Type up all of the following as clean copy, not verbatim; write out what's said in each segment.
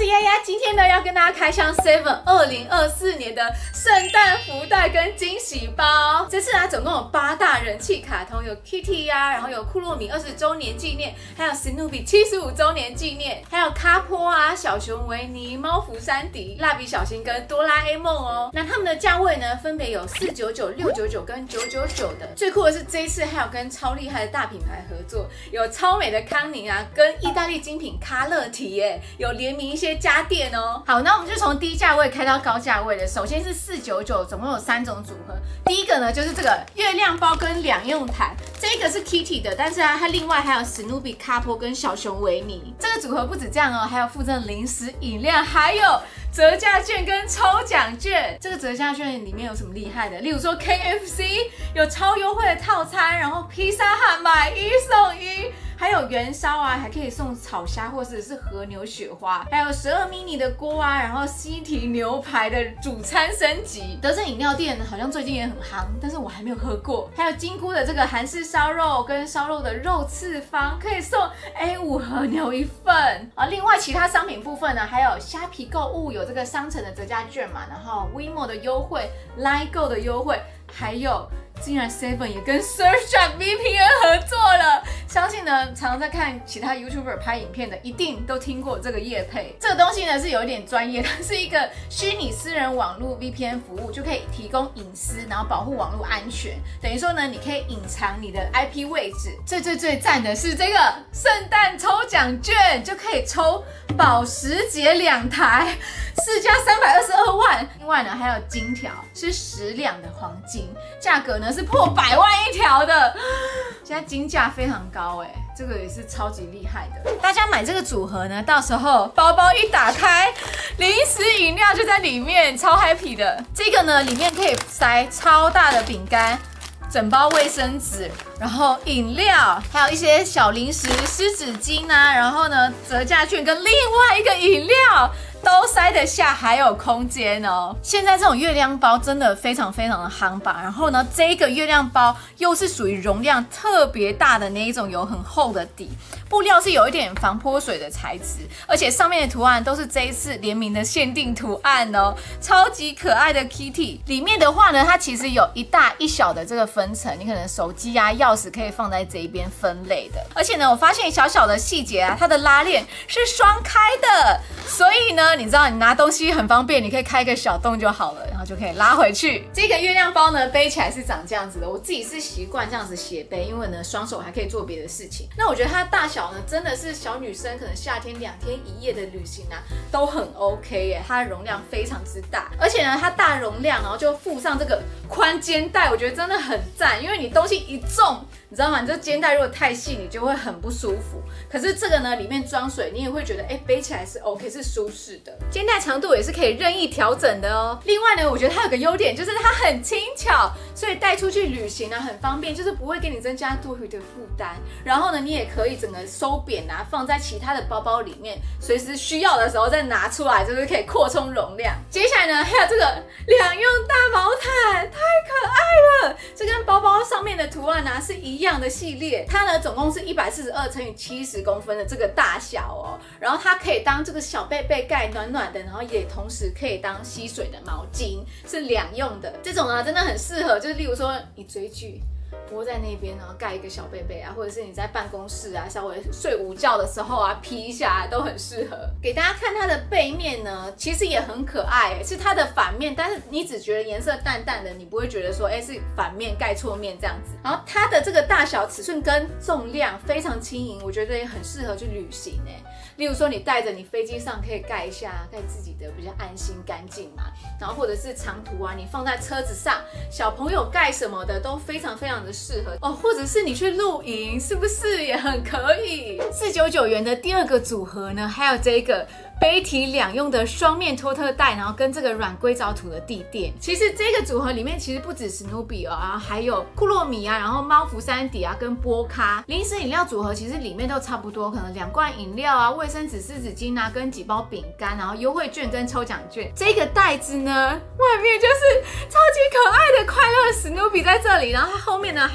是丫丫，今天呢要跟大家开箱 Seven 2024年的圣诞福袋跟惊喜包。这次啊，总共有8大人气卡通，有 Kitty 啊，然后有库洛米20周年纪念，还有史努比75周年纪念，还有卡波啊、小熊维尼、猫福山迪、蜡笔小新跟哆啦 A 梦哦。那他们的价位呢，分别有499、699跟999的。最酷的是这一次还有跟超厉害的大品牌合作，有超美的康宁啊，跟意大利精品卡乐提耶，有联名一些家电哦。好，那我们就从低价位开到高价位的。首先是499，总共有3种组合。第一个呢就是这个月亮包跟2用毯，这个是 Kitty 的，但是啊它另外还有史努比、卡波跟小熊维尼。这个组合不止这样哦，还有附赠零食、饮料，还有折价券跟抽奖券。这个折价券里面有什么厉害的？例如说 KFC 有超优惠的套餐，然后披萨汉买1送1。还有元宵啊，还可以送炒虾或者是和牛雪花，还有12 mini 的锅啊，然后西提牛排的主餐升级。德政饮料店好像最近也很夯，但是我还没有喝过。还有金菇的这个韩式烧肉跟烧肉的肉翅方，可以送 A5 和牛1份啊。另外其他商品部分呢，还有虾皮购物有这个商城的折价券嘛，然后 WeMo 的优惠、Line Go 的优惠，还有竟然 Seven 也跟 Surfshark VPN 合作了。相信呢，常常在看其他 YouTuber 拍影片的，一定都听过这个业配。这个东西呢是有一点专业，它是一个虚拟私人网络 VPN 服务，就可以提供隐私，然后保护网络安全。等于说呢，你可以隐藏你的 IP 位置。最赞的是这个圣诞抽奖券，就可以抽保时捷2台，4加322万。另外呢，还有金条，是10两的黄金，价格呢是破100万1条的。现在金价非常高哎，这个也是超级厉害的。大家买这个组合呢，到时候包包一打开，零食饮料就在里面，超 happy 的。这个呢，里面可以塞超大的饼干，整包卫生纸，然后饮料，还有一些小零食、湿纸巾啊，然后呢折价券跟另外一个饮料都塞得下，还有空间哦。现在这种月亮包真的非常的夯吧。然后呢，这个月亮包又是属于容量特别大的那一种，有很厚的底，布料是有一点防泼水的材质，而且上面的图案都是这一次联名的限定图案哦，超级可爱的 Kitty。里面的话呢，它其实有一大一小的这个分层，你可能手机啊、钥匙可以放在这一边分类的。而且呢，我发现小小的细节啊，它的拉链是双开的，所以呢，你知道你拿东西很方便，你可以开一个小洞就好了，然后就可以拉回去。这个月亮包呢，背起来是长这样子的，我自己是习惯这样子斜背，因为呢双手还可以做别的事情。那我觉得它的大小呢，真的是小女生可能夏天2天1夜的旅行啊，都很 OK 耶。它的容量非常之大，而且呢它大容量，然后就附上这个宽肩带，我觉得真的很赞，因为你东西一重，你知道吗？你这肩带如果太细，你就会很不舒服。可是这个呢，里面装水，你也会觉得背起来是 OK， 是舒适的。肩带长度也是可以任意调整的哦。另外呢，我觉得它有个优点，就是它很轻巧，所以带出去旅行啊很方便，就是不会给你增加多余的负担。然后呢，你也可以整个收扁啊，放在其他的包包里面，随时需要的时候再拿出来，就是可以扩充容量。接下来呢，还有这个2用大毛毯，太可爱了。这跟包包上面的图案啊是一样的系列，它呢总共是142乘以70公分的这个大小哦。然后它可以当这个小被被盖暖暖的，然后也同时可以当吸水的毛巾，是2用的。这种啊真的很适合，就是例如说你追剧，窝在那边，然后盖一个小被被啊，或者是你在办公室啊，稍微睡午觉的时候啊，披一下都很适合。给大家看它的背面呢，其实也很可爱，是它的反面，但是你只觉得颜色淡淡的，你不会觉得说，是反面盖错面这样子。然后它的这个大小、尺寸跟重量非常轻盈，我觉得也很适合去旅行例如说你带着，你飞机上可以盖一下，盖自己的比较安心干净嘛。然后或者是长途啊，你放在车子上，小朋友盖什么的都非常的适合哦。或者是你去露营，是不是也很可以？499元的第2个组合呢，还有这个背提2用的双面托特袋，然后跟这个软硅藻土的地垫。其实这个组合里面其实不止史努比啊，还有库洛米啊，然后猫福山迪啊，跟波咖。零食饮料组合其实里面都差不多，可能2罐饮料啊、卫生纸、湿纸巾啊，跟几包饼干，然后优惠券跟抽奖券。这个袋子呢，外面就是超级可爱的快乐史努比在这里，然后它后面呢还有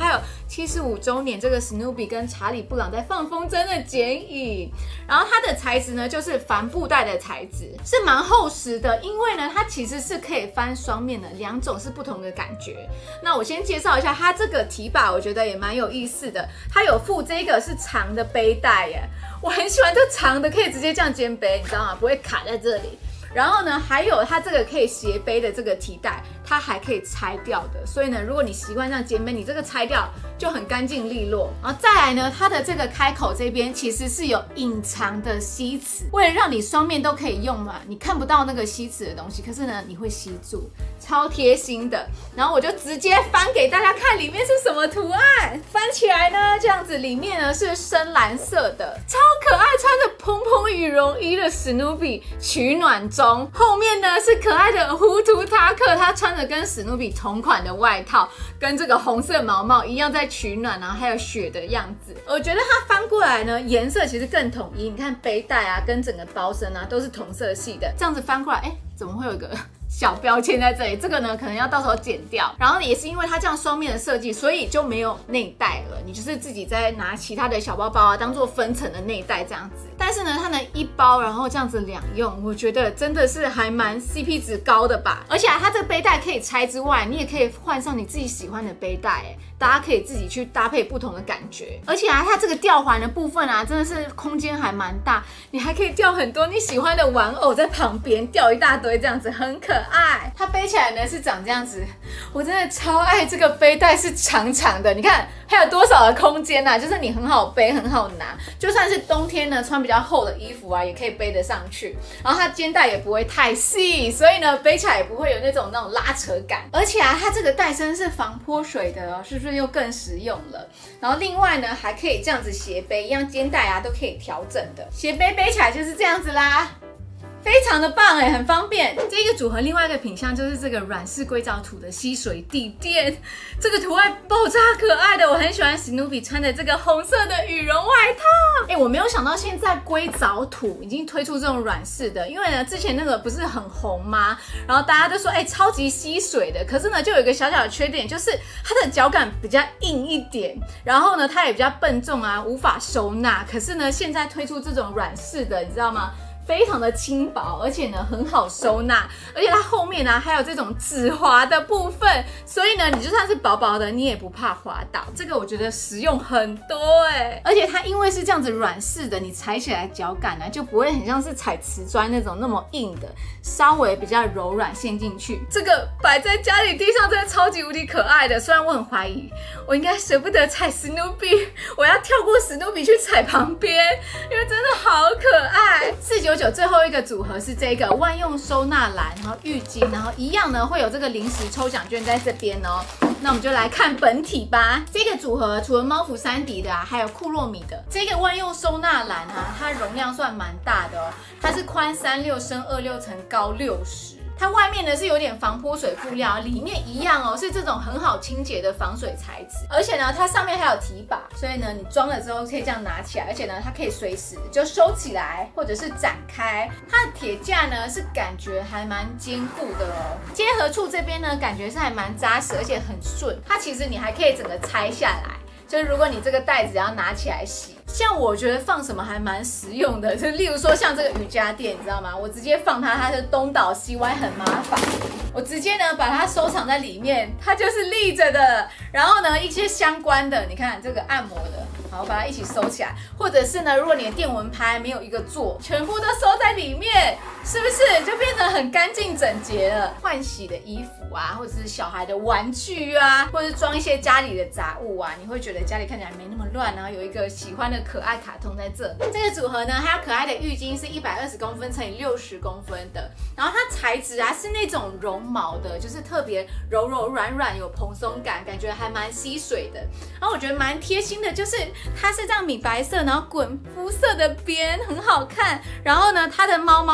75周年，这个史努比跟查理布朗在放风筝的剪影。然后它的材质呢，就是帆布袋的材质，是蛮厚实的，因为呢，它其实是可以翻双面的，两种是不同的感觉。那我先介绍一下它这个提把，我觉得也蛮有意思的。它有附这个是长的背带耶，我很喜欢这长的，可以直接这样肩背，你知道吗？不会卡在这里。然后呢，还有它这个可以斜背的这个提带，它还可以拆掉的。所以呢，如果你习惯这样肩背，你这个拆掉就很干净利落。然后再来呢，它的这个开口这边其实是有隐藏的吸齿，为了让你双面都可以用嘛，你看不到那个吸齿的东西，可是呢，你会吸住，超贴心的。然后我就直接翻给大家看，里面是什么图案。翻起来呢，这样子，里面呢是深蓝色的，超可爱，穿着蓬蓬羽绒衣的史努比取暖中。后面呢是可爱的糊涂塔克，他穿着跟史努比同款的外套，跟这个红色毛毛一样在取暖，然后还有雪的样子。我觉得它翻过来呢，颜色其实更统一。你看背带啊，跟整个包身啊都是同色系的，这样子翻过来，怎么会有一个小标签在这里？这个呢，可能要到时候剪掉。然后也是因为它这样双面的设计，所以就没有内袋了。你就是自己再拿其他的小包包啊，当做分层的内袋这样子。但是呢，它能一包，然后这样子两用，我觉得真的是还蛮 CP 值高的吧。而且它这个背带可以拆之外，你也可以换上你自己喜欢的背带，大家可以自己去搭配不同的感觉。而且它这个吊环的部分啊，真的是空间还蛮大，你还可以吊很多你喜欢的玩偶在旁边，吊一大堆这样子，很可爱。它背起来呢是长这样子，我真的超爱这个背带，是长长的，你看还有多少的空间啊，就是你很好背，很好拿，就算是冬天呢穿比较厚的衣服啊，也可以背得上去。然后它肩带也不会太细，所以呢背起来也不会有那种拉扯感。而且啊，它这个带身是防泼水的哦，是不是又更实用了？然后另外呢，还可以这样子斜背，一样肩带啊都可以调整的，斜背背起来就是这样子啦。非常的棒很方便。这个组合另外一个品项就是这个软式硅藻土的吸水地垫，这个图案爆炸可爱的，我很喜欢史努比穿的这个红色的羽绒外套。我没有想到现在硅藻土已经推出这种软式的，因为呢之前那个不是很红吗？然后大家都说超级吸水的，可是呢就有一个小小的缺点，就是它的脚感比较硬一点，然后呢它也比较笨重啊，无法收纳。可是呢现在推出这种软式的，你知道吗？非常的轻薄，而且呢很好收纳，而且它后面呢还有这种止滑的部分，所以呢你就算是薄薄的，你也不怕滑倒。这个我觉得实用很多而且它因为是这样子软式的，你踩起来脚感呢就不会很像是踩瓷砖那种那么硬的，稍微比较柔软陷进去。这个摆在家里地上真的超级无敌可爱的，虽然我很怀疑我应该舍不得踩史努比，我要跳过史努比去踩旁边，因为真的好可爱。499最后一个组合是这个万用收纳篮，然后浴巾，然后一样呢会有这个临时抽奖券在这边哦。那我们就来看本体吧。这个组合除了猫服3迪的还有库洛米的。这个万用收纳篮它容量算蛮大的哦，它是宽36深26层，高60。它外面呢是有点防泼水布料，里面一样哦，是这种很好清洁的防水材质，而且呢它上面还有提把，所以呢你装了之后可以这样拿起来，而且呢它可以随时就收起来或者是展开。它的铁架呢是感觉还蛮坚固的哦，结合处这边呢感觉是还蛮扎实，而且很顺。它其实你还可以整个拆下来，就是如果你这个袋子要拿起来洗，像我觉得放什么还蛮实用的，就例如说像这个瑜伽垫，你知道吗？我直接放它，它就东倒西歪，很麻烦。我直接呢把它收藏在里面，它就是立着的。然后呢一些相关的，你看这个按摩的，好，把它一起收起来。或者是呢，如果你的电蚊拍没有一个座，全部都收在里面，是不是就变得很干净整洁了？换洗的衣服啊，或者是小孩的玩具啊，或者是装一些家里的杂物啊，你会觉得家里看起来没那么乱，然后有一个喜欢的可爱卡通在这里。这个组合呢，还有可爱的浴巾是120公分乘以60公分的，然后它材质啊是那种绒毛的，就是特别柔柔软软，有蓬松感，感觉还蛮吸水的。然后我觉得蛮贴心的，就是它是这样米白色，然后滚肤色的边，很好看。然后呢，它的猫猫啊，跟它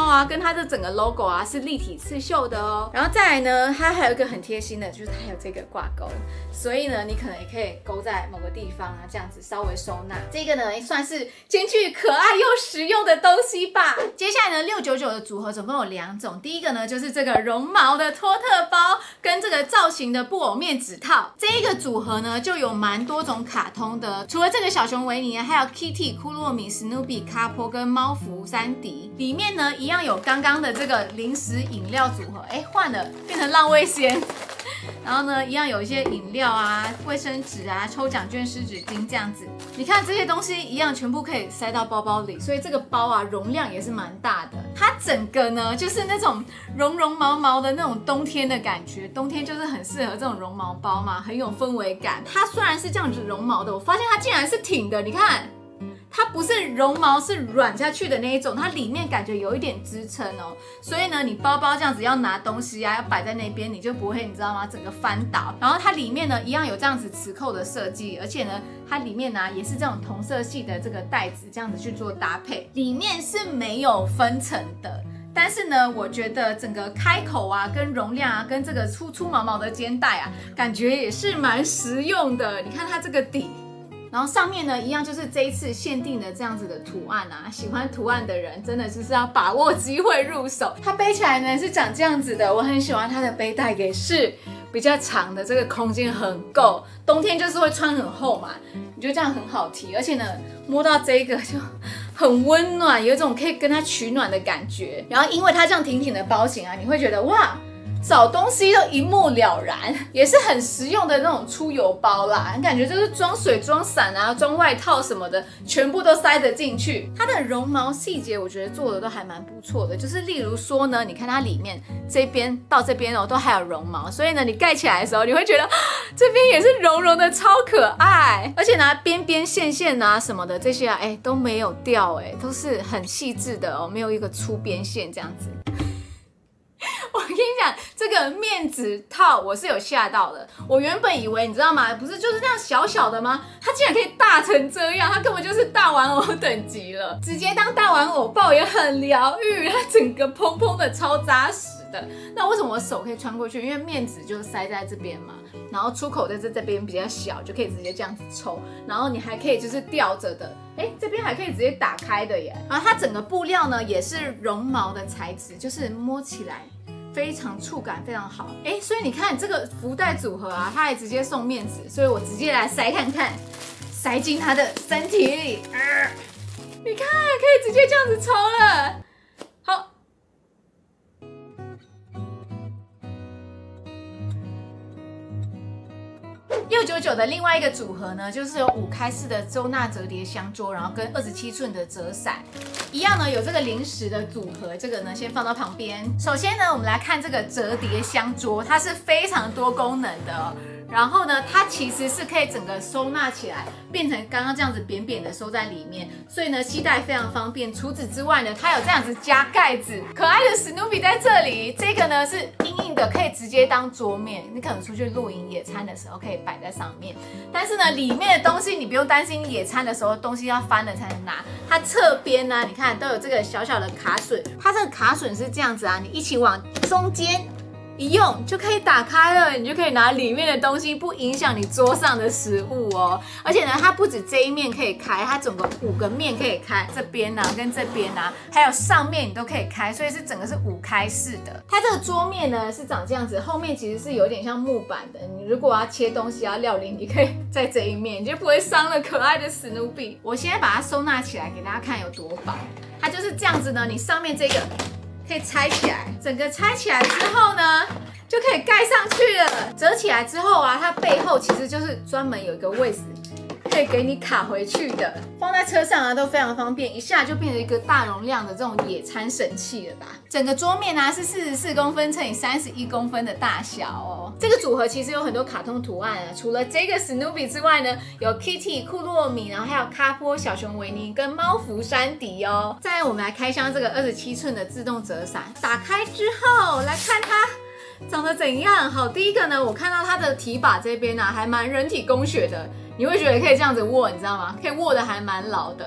它的整个 logo 啊是立体刺绣的哦。然后再来呢，它还有一个很贴心的，就是它有这个挂钩，所以呢，你可能也可以勾在某个地方啊，这样子稍微收纳。这个呢，算是兼具可爱又实用的东西吧。接下来呢，699的组合总共有2种，第一个呢就是这个绒毛的托特包跟这个造型的布偶面纸套。这一个组合呢就有蛮多种卡通的，除了这个小熊维尼啊，还有 Kitty、库洛米、史努比、卡波跟猫福山迪。里面呢一样有刚刚的这个零食饮料组合，换了变成浪味仙。然后呢，一样有一些饮料啊、卫生纸啊、抽奖券、湿纸巾这样子。你看这些东西一样，全部可以塞到包包里，所以这个包啊容量也是蛮大的。它整个呢就是那种绒绒毛毛的那种冬天的感觉，冬天就是很适合这种绒毛包嘛，很有氛围感。它虽然是这样子绒毛的，我发现它竟然是挺的，你看。它不是绒毛，是软下去的那一种，它里面感觉有一点支撑哦，所以呢，你包包这样子要拿东西啊，要摆在那边，你就不会，你知道吗？整个翻倒。然后它里面呢，一样有这样子磁扣的设计，而且呢，它里面呢也是这种同色系的这个带子，这样子去做搭配，里面是没有分层的。但是呢，我觉得整个开口啊、跟容量啊、跟这个粗粗毛毛的肩带啊，感觉也是蛮实用的。你看它这个底。然后上面呢，一样就是这一次限定的这样子的图案啊，喜欢图案的人真的就是要把握机会入手。它背起来呢是长这样子的，我很喜欢它的背带也是比较长的，这个空间很够。冬天就是会穿很厚嘛，你觉得这样很好提，而且呢摸到这个就很温暖，有一种可以跟它取暖的感觉。然后因为它这样挺挺的包型啊，你会觉得哇。找东西都一目了然，也是很实用的那种出游包啦。你感觉就是装水、装伞啊、装外套什么的，全部都塞得进去。它的绒毛细节我觉得做的都还蛮不错的，就是例如说呢，你看它里面这边到这边哦，都还有绒毛，所以呢，你盖起来的时候，你会觉得这边也是绒绒的，超可爱。而且呢，边边线线啊什么的这些啊，都没有掉，都是很细致的哦，没有一个粗边线这样子。我跟你讲，这个面纸套我是有吓到的。我原本以为你知道吗？不是就是这样小小的吗？它竟然可以大成这样，它根本就是大玩偶等级了。直接当大玩偶抱也很疗愈，它整个蓬蓬的超扎实的。那为什么我手可以穿过去？因为面纸就塞在这边嘛，然后出口在这边比较小，就可以直接这样子抽。然后你还可以就是吊着的，这边还可以直接打开的耶。然后它整个布料呢也是绒毛的材质，就是摸起来。非常触感非常好，所以你看这个福袋组合啊，它还直接送面纸，所以我直接来塞看看，塞进它的身体里，你看可以直接这样子抽了，好。699的另外一个组合呢，就是有5开式的收纳折叠香桌，然后跟27寸的折伞，一样呢有这个零食的组合，这个呢先放到旁边。首先呢，我们来看这个折叠香桌，它是非常多功能的哦。然后呢，它其实是可以整个收纳起来，变成刚刚这样子扁扁的收在里面，所以呢，携带非常方便。除此之外呢，它有这样子加盖子，可爱的史努比在这里。这个呢是硬硬的，可以直接当桌面，你可能出去露营野餐的时候可以摆在上面。但是呢，里面的东西你不用担心野餐的时候东西要翻了才能拿。它侧边呢，你看都有这个小小的卡榫，它这个卡榫是这样子啊，你一起往中间。一用就可以打开了，你就可以拿里面的东西，不影响你桌上的食物哦。而且呢，它不止这一面可以开，它总共5个面可以开，这边啊跟这边啊，还有上面你都可以开，所以是整个是5开式的。它这个桌面呢是长这样子，后面其实是有点像木板的。你如果要切东西要料理，你可以在这一面，你就不会伤了可爱的史努比。我现在把它收纳起来给大家看有多薄，它就是这样子呢。你上面这个。可以拆起来，整个拆起来之后呢，就可以盖上去了。折起来之后啊，它背后其实就是专门有一个位置，可以给你卡回去的，放在车上啊都非常方便，一下就变成一个大容量的这种野餐神器了吧。整个桌面啊是44公分乘以31公分的大小哦。这个组合其实有很多卡通图案啊，除了这个史努比之外呢，有 Kitty、库洛米，然后还有卡波、小熊维尼跟猫福山迪哦。再来我们来开箱这个27寸的自动折伞，打开之后来看它。长得怎样？好，第一个呢，我看到它的提把这边啊，还蛮人体工学的，你会觉得可以这样子握，你知道吗？可以握得还蛮牢的。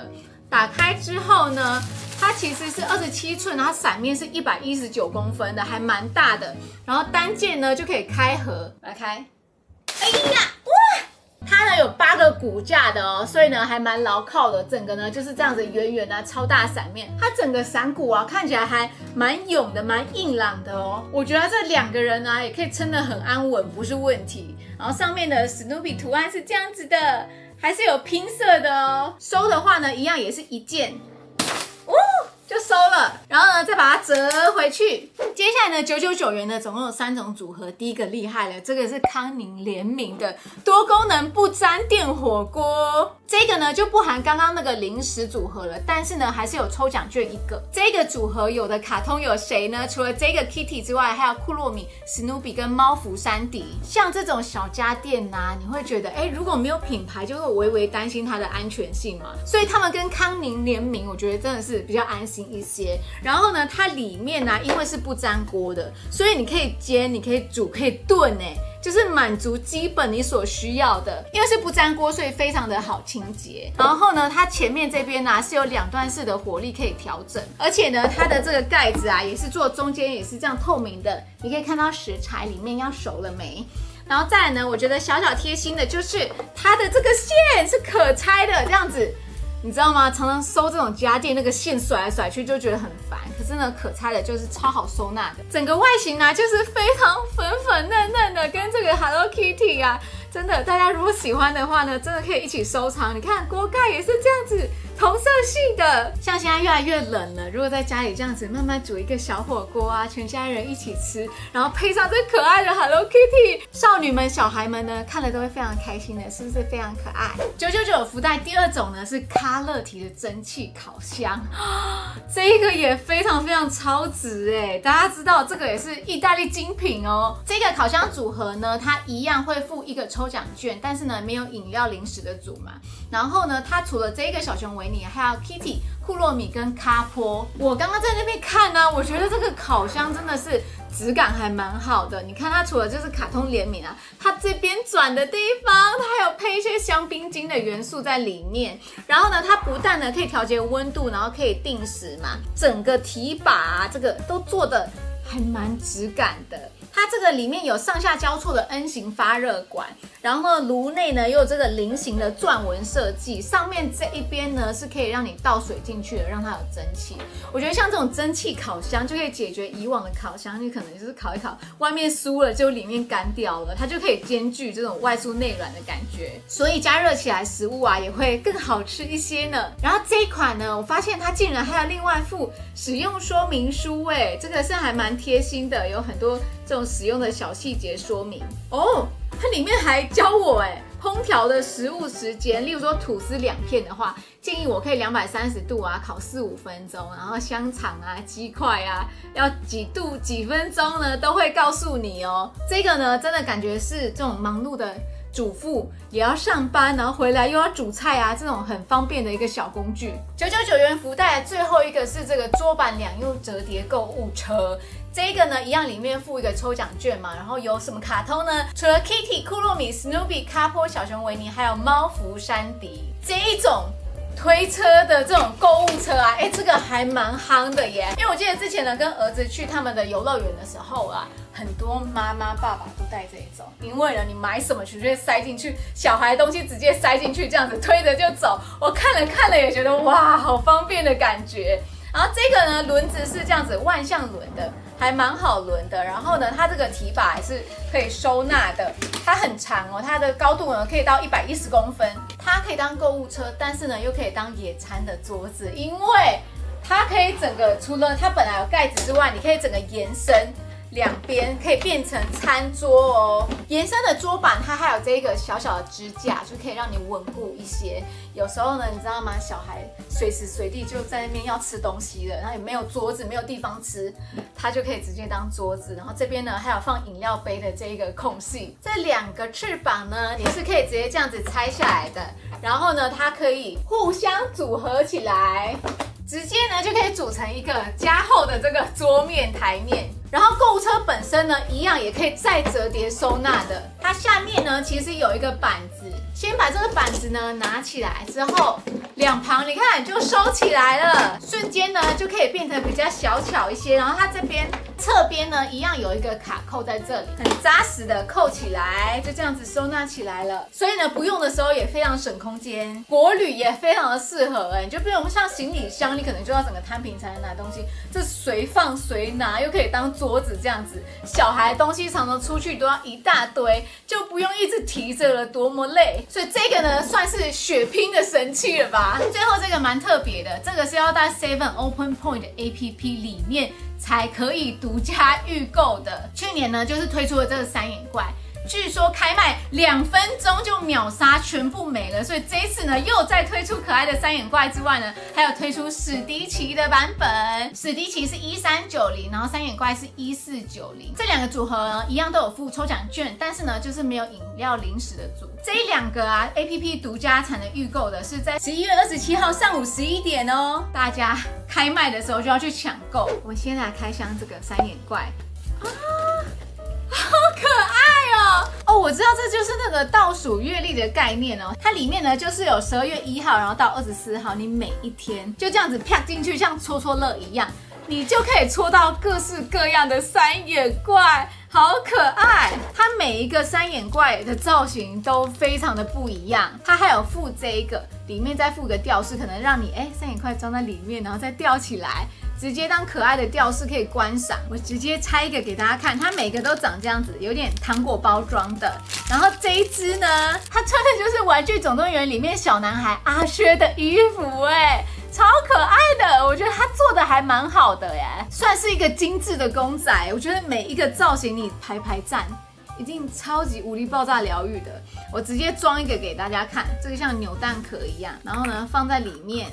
打开之后呢，它其实是27寸，然后伞面是119公分的，还蛮大的。然后单件呢就可以开合，来开。哎呀，哇！它呢有8个骨架的哦，所以呢还蛮牢靠的。整个呢就是这样子圆圆的超大伞面，它整个伞骨啊看起来还蛮勇的，蛮硬朗的哦。我觉得这2个人啊也可以撑得很安稳，不是问题。然后上面的史努比图案是这样子的，还是有拼色的哦。收的话呢，一样也是一件，哦，就收了。然后呢再把它折回去。接下来呢，999元呢，总共有3种组合。第一个厉害了，这个是康宁联名的多功能不粘电火锅。这个呢就不含刚刚那个零食组合了，但是呢还是有抽奖券1个。这个组合有的卡通有谁呢？除了这个 Kitty 之外，还有库洛米、史努比跟猫福山迪。像这种小家电啊，你会觉得，如果没有品牌，就会微微担心它的安全性嘛。所以他们跟康宁联名，我觉得真的是比较安心一些。然后呢，它里面呢，因为是不粘锅的，所以你可以煎，你可以煮，可以炖，就是满足基本你所需要的。因为是不粘锅，所以非常的好清洁。然后呢，它前面这边呢是有2段式的火力可以调整，而且呢，它的这个盖子啊也是做中间也是这样透明的，你可以看到食材里面要熟了没。然后再来呢，我觉得小小贴心的就是它的这个线是可拆的，这样子。你知道吗？常常收这种家电，那个线甩来甩去就觉得很烦。可是呢，可拆的就是超好收纳的。整个外形呢，就是非常粉粉嫩嫩的，跟这个 Hello Kitty 啊，真的，大家如果喜欢的话呢，真的可以一起收藏。你看锅盖也是这样子，同色系的。像现在越来越冷了，如果在家里这样子慢慢煮一个小火锅啊，全家人一起吃，然后配上这可爱的 Hello Kitty， 少女们、小孩们呢，看了都会非常开心的，是不是非常可爱？999福袋第2种呢是咖乐提的蒸汽烤箱，这个也非常非常超值大家知道这个也是意大利精品哦。这个烤箱组合呢，它一样会附1个抽奖券，但是呢没有饮料零食的组嘛。然后呢，它除了这个小熊维尼，还有 Kitty、库洛米跟卡波。我刚刚在那边看呢，我觉得这个烤箱真的是质感还蛮好的。你看它除了就是卡通联名啊，它这边转的地方，它还有配一些香槟金的元素在里面。然后呢，它不但呢可以调节温度，然后可以定时嘛，整个提把啊这个都做的还蛮质感的。它这个里面有上下交错的 N 型发热管，然后呢炉内呢又有这个菱形的钻纹设计，上面这一边呢是可以让你倒水进去的，让它有蒸汽。我觉得像这种蒸汽烤箱就可以解决以往的烤箱，你可能就是烤一烤，外面酥了就里面干掉了，它就可以兼具这种外酥内软的感觉，所以加热起来食物啊也会更好吃一些呢。然后这一款呢，我发现它竟然还有另外附使用说明书这个是还蛮贴心的，有很多这种使用的小细节说明哦。它里面还教我烹调的食物时间，例如说吐司2片的话，建议我可以230度啊烤4-5分钟，然后香肠啊、鸡块啊要几度几分钟呢，都会告诉你哦。这个呢，真的感觉是这种忙碌的主妇也要上班，然后回来又要煮菜啊，这种很方便的一个小工具。999元福袋最后一个是这个桌板2用折叠购物车。这个呢，一样里面附1个抽奖券嘛，然后有什么卡通呢？除了 Kitty、库洛米、史努比、卡波、小熊维尼，还有猫福山迪这一种推车的这种购物车啊，这个还蛮夯的耶。因为我记得之前呢，跟儿子去他们的游乐园的时候啊，很多妈妈爸爸都带这一种，因为呢，你买什么直接塞进去，小孩的东西直接塞进去，这样子推着就走。我看了也觉得哇，好方便的感觉。然后这个呢，轮子是这样子万向轮的，还蛮好轮的。然后呢，它这个提把还是可以收纳的，它很长哦，它的高度呢可以到110公分。它可以当购物车，但是呢又可以当野餐的桌子，因为它可以整个除了它本来有盖子之外，你可以整个延伸。2边可以变成餐桌哦，延伸的桌板它还有这个小小的支架，就可以让你稳固一些。有时候呢，你知道吗？小孩随时随地就在那边要吃东西了，然后也没有桌子，没有地方吃，它就可以直接当桌子。然后这边呢还有放饮料杯的这一个空隙。这2个翅膀呢，你是可以直接这样子拆下来的，然后呢它可以互相组合起来。直接呢就可以组成一个加厚的这个桌面台面，然后购物车本身呢一样也可以再折叠收纳的。它下面呢其实有一个板子， 先把这个板子呢拿起来之后，两旁你看就收起来了，瞬间呢就可以变得比较小巧一些。然后它这边侧边呢一样有一个卡扣在这里，很扎实的扣起来，就这样子收纳起来了。所以呢不用的时候也非常省空间，国旅也非常的适合你就不用像行李箱，你可能就要整个摊平才能拿东西，这随放随拿，又可以当桌子这样子。小孩东西常常出去都要一大堆，就不用一直提着了，多么累。所以这个呢算是血拼的神器了吧。最后这个蛮特别的，这个是要在 Seven Open Point 的 APP 里面才可以独家预购的。去年呢就是推出了这个三眼怪，据说开卖2分钟就秒杀，全部没了。所以这一次呢，又再推出可爱的三眼怪之外呢，还有推出史迪奇的版本。史迪奇是1390，然后三眼怪是1490。这两个组合呢，一样都有附抽奖券，但是呢，就是没有饮料零食的组。这两个啊 ，APP 独家才能预购的，是在11月27号上午11点哦。大家开卖的时候就要去抢购。我先来开箱这个三眼怪啊。好可爱哦！我知道这就是那个倒数月历的概念哦。它里面呢就是有12月1号，然后到24号，你每一天就这样子啪进去，像戳戳乐一样，你就可以戳到各式各样的三眼怪，好可爱！它每一个三眼怪的造型都非常的不一样。它还有附这一个，里面再附个吊饰，可能让你三眼怪装在里面，然后再吊起来。直接当可爱的吊饰可以观赏。我直接拆一个给大家看，它每个都长这样子，有点糖果包装的。然后这一只呢，它穿的就是《玩具总动员》里面小男孩阿薛的衣服，超可爱的。我觉得它做的还蛮好的耶，算是一个精致的公仔。我觉得每一个造型你排站，一定超级无敌爆炸疗愈的。我直接装一个给大家看，这个像扭蛋壳一样，然后呢放在里面。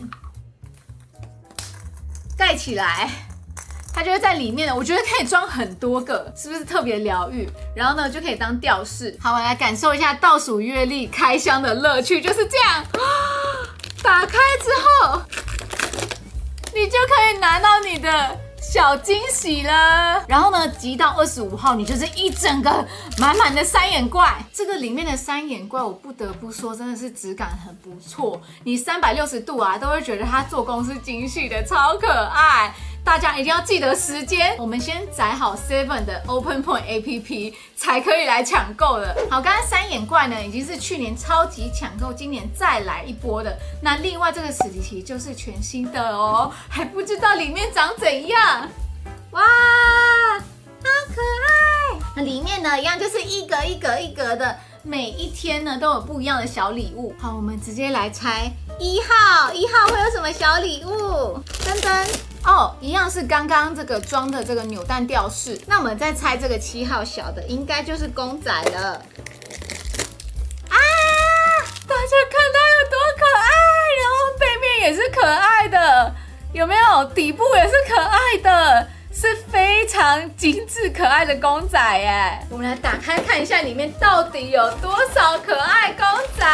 盖起来，它就会在里面的。我觉得可以装很多个，是不是特别疗愈？然后呢，就可以当吊饰。好，我来感受一下倒数月历开箱的乐趣，就是这样。打开之后，你就可以拿到你的小惊喜了。然后呢，集到25号，你就是一整个满满的三眼怪。这个里面的三眼怪，我不得不说，真的是质感很不错。你360度啊，都会觉得它做工是精细的，超可爱。大家一定要记得时间，我们先载好 Seven 的 Open Point APP 才可以来抢购的。好，刚刚三眼怪呢已经是去年超级抢购，今年再来一波的。那另外这个史迪奇就是全新的哦，还不知道里面长怎样。哇，好可爱！那里面呢一样就是一格一格一格的，每一天呢都有不一样的小礼物。好，我们直接来猜1号会有什么小礼物？噔噔。一样是刚刚这个装的这个扭蛋吊饰。那我们再猜这个7号小的，应该就是公仔了。啊！大家看它有多可爱，然后背面也是可爱的，有没有？底部也是可爱的，是非常精致可爱的公仔耶。我们来打开看一下里面到底有多少可爱公仔。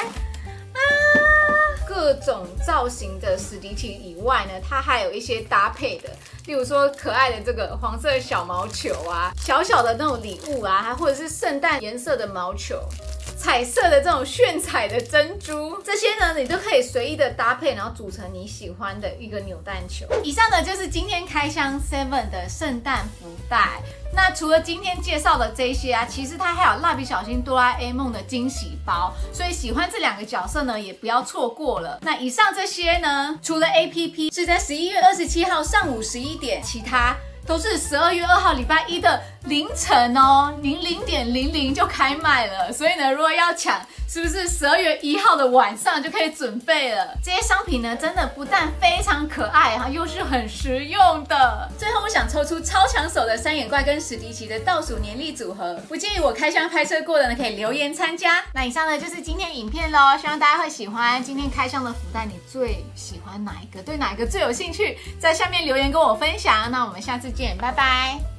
各种造型的史迪奇以外呢，它还有一些搭配的，例如说可爱的这个黄色小毛球啊，小小的那种礼物啊，还或者是圣诞颜色的毛球，彩色的这种炫彩的珍珠，这些呢你都可以随意的搭配，然后组成你喜欢的一个扭蛋球。以上呢就是今天开箱 Seven 的圣诞福袋。那除了今天介绍的这些啊，其实它还有蜡笔小新、哆啦 A 梦的惊喜包，所以喜欢这2个角色呢，也不要错过了。那以上这些呢，除了 APP 是在11月27号上午11点，其他都是12月2号礼拜一的凌晨哦，00:00就开卖了。所以呢，如果要抢，是不是12月1号的晚上就可以准备了？这些商品呢，真的不但非常可爱，又是很实用的。最后，我想抽出超抢手的三眼怪跟史迪奇的倒数年历组合，不介意我开箱拍摄过的呢，可以留言参加。那以上呢就是今天影片咯，希望大家会喜欢今天开箱的福袋，你最喜欢哪一个？对哪一个最有兴趣？在下面留言跟我分享。那我们下次见，拜拜。